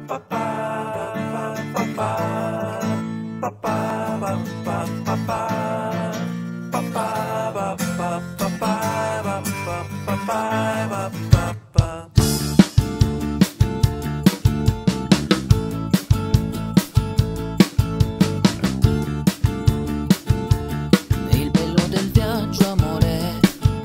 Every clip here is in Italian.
Il bello del viaggio, amore,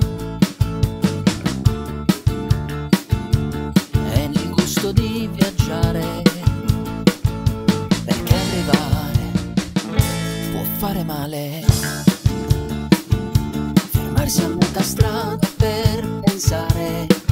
è il gusto di viaggiare, perché arrivare può fare male. Fermarsi a metà strada per pensare